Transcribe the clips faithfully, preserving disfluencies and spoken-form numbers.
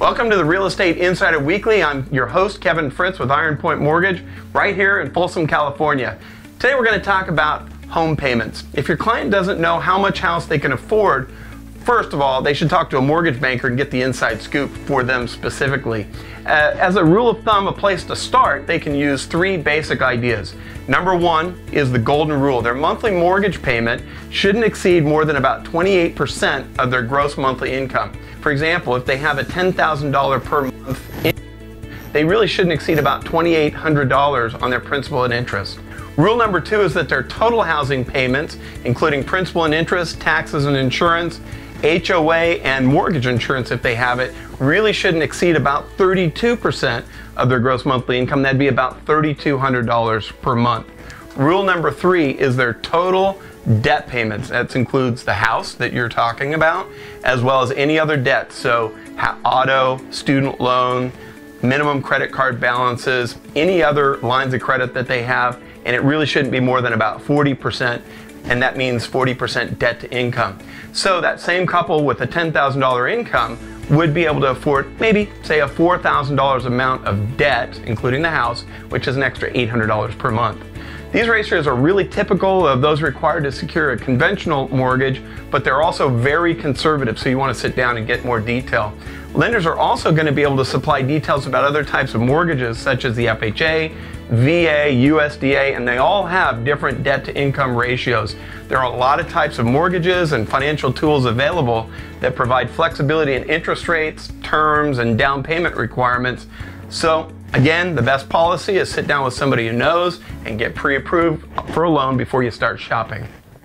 Welcome to the Real Estate Insider Weekly. I'm your host, Kevin Fritz with Iron Point Mortgage, right here in Folsom, California. Today we're going to talk about home payments. If your client doesn't know how much house they can afford, first of all, they should talk to a mortgage banker and get the inside scoop for them specifically. Uh, as a rule of thumb, a place to start, they can use three basic ideas. Number one is the golden rule. Their monthly mortgage payment shouldn't exceed more than about twenty-eight percent of their gross monthly income. For example, if they have a ten thousand dollars per month income, they really shouldn't exceed about two thousand eight hundred dollars on their principal and interest. Rule number two is that their total housing payments, including principal and interest, taxes and insurance, H O A and mortgage insurance if they have it, really shouldn't exceed about thirty-two percent of their gross monthly income. That'd be about three thousand two hundred dollars per month. Rule number three is their total debt payments. That includes the house that you're talking about, as well as any other debt. So auto, student loan, minimum credit card balances, any other lines of credit that they have, and it really shouldn't be more than about forty percent. And that means forty percent debt to income. So that same couple with a ten thousand dollars income would be able to afford maybe, say, a four thousand dollars amount of debt, including the house, which is an extra eight hundred dollars per month. These ratios are really typical of those required to secure a conventional mortgage, but they're also very conservative, so you want to sit down and get more detail. Lenders are also going to be able to supply details about other types of mortgages, such as the F H A, V A, U S D A, and they all have different debt-to-income ratios. There are a lot of types of mortgages and financial tools available that provide flexibility in interest rates, terms, and down payment requirements. So, again, the best policy is sit down with somebody who knows and get pre-approved for a loan before you start shopping.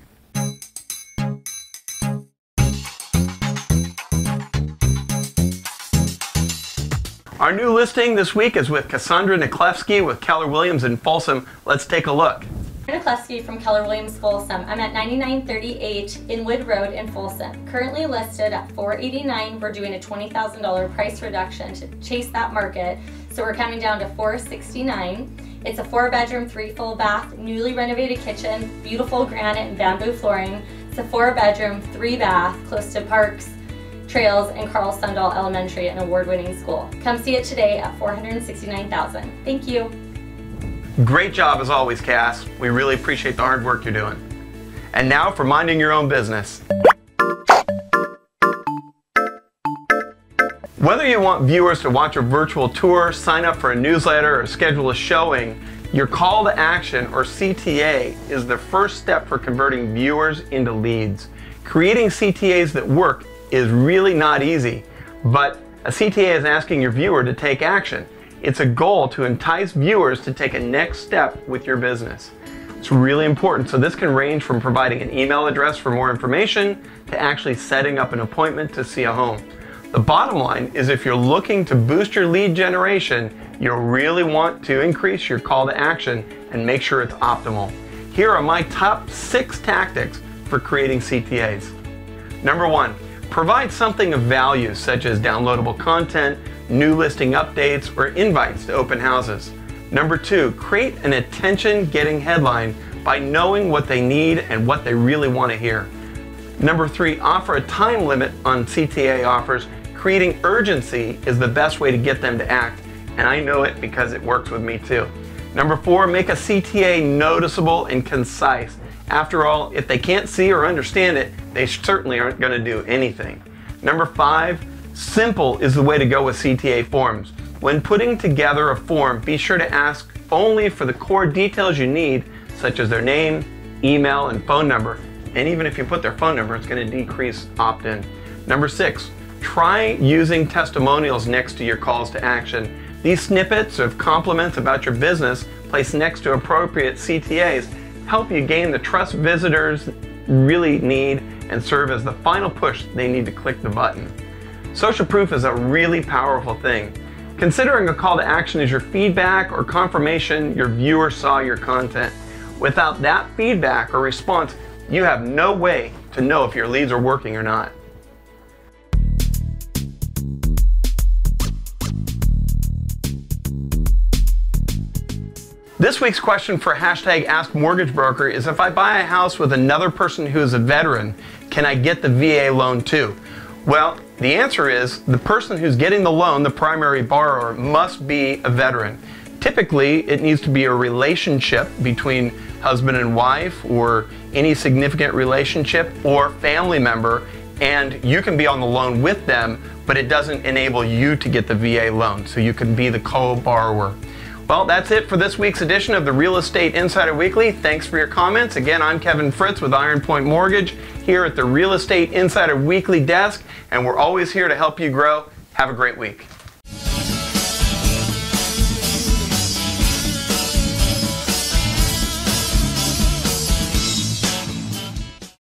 Our new listing this week is with Cassandra Niklevsky with Keller Williams in Folsom. Let's take a look. Niklevsky from Keller Williams Folsom. I'm at ninety-nine thirty-eight Inwood Road in Folsom. Currently listed at four eighty-nine. We're doing a twenty thousand dollars price reduction to chase that market. So we're coming down to four sixty-nine. It's a four bedroom, three full bath, newly renovated kitchen, beautiful granite and bamboo flooring. It's a four bedroom, three bath, close to parks, trails, and Carl Sundall Elementary, an award-winning school. Come see it today at four hundred sixty-nine thousand dollars. Thank you. Great job as always, Cass. We really appreciate the hard work you're doing. And now for minding your own business. Whether you want viewers to watch a virtual tour, sign up for a newsletter, or schedule a showing, your call to action, or C T A, is the first step for converting viewers into leads. Creating C T As that work is really not easy, but a C T A is asking your viewer to take action. It's a goal to entice viewers to take a next step with your business. It's really important, so this can range from providing an email address for more information to actually setting up an appointment to see a home. The bottom line is if you're looking to boost your lead generation, you'll really want to increase your call to action and make sure it's optimal. Here are my top six tactics for creating C T As. Number one, provide something of value such as downloadable content, new listing updates, or invites to open houses. Number two, create an attention-getting headline by knowing what they need and what they really want to hear. Number three, offer a time limit on C T A offers. Creating urgency is the best way to get them to act, and I know it because it works with me too. Number four, make a C T A noticeable and concise. After all, if they can't see or understand it, they certainly aren't going to do anything. Number five, simple is the way to go with C T A forms. When putting together a form, be sure to ask only for the core details you need, such as their name, email, and phone number. And even if you put their phone number, it's going to decrease opt-in. Number six, try using testimonials next to your calls to action. These snippets of compliments about your business placed next to appropriate C T As help you gain the trust visitors really need and serve as the final push they need to click the button. Social proof is a really powerful thing. Considering a call to action as your feedback or confirmation your viewer saw your content. Without that feedback or response, you have no way to know if your leads are working or not. This week's question for hashtag Ask Mortgage Broker is, if I buy a house with another person who is a veteran, can I get the V A loan too? Well, the answer is the person who's getting the loan, the primary borrower, must be a veteran. Typically, it needs to be a relationship between husband and wife or any significant relationship or family member, and you can be on the loan with them, but it doesn't enable you to get the V A loan, so you can be the co-borrower. Well, that's it for this week's edition of the Real Estate Insider Weekly. Thanks for your comments. Again, I'm Kevin Fritz with Iron Point Mortgage here at the Real Estate Insider Weekly desk, and we're always here to help you grow. Have a great week.